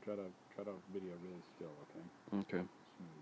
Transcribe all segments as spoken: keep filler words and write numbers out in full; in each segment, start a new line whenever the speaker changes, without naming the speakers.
try to try to video really still, okay?
Okay.
Smooth.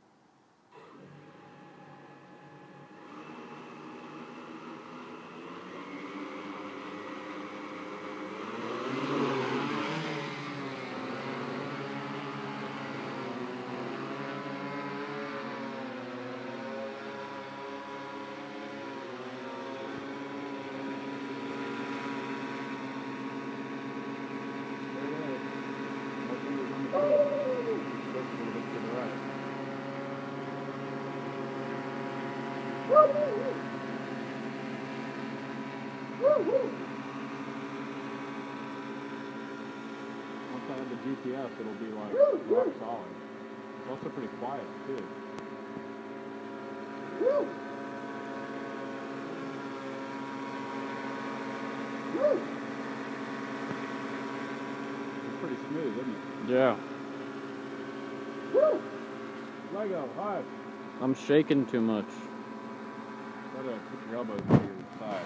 Once I have the G P S, it'll be like rock solid. It's also pretty quiet too. It's pretty smooth, isn't it?
Yeah.
Lego, hi.
I'm shaking too much.
Try to put your elbows to your side.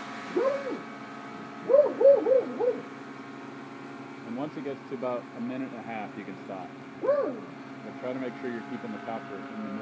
And once it gets to about a minute and a half, you can stop. But try to make sure you're keeping the copter in the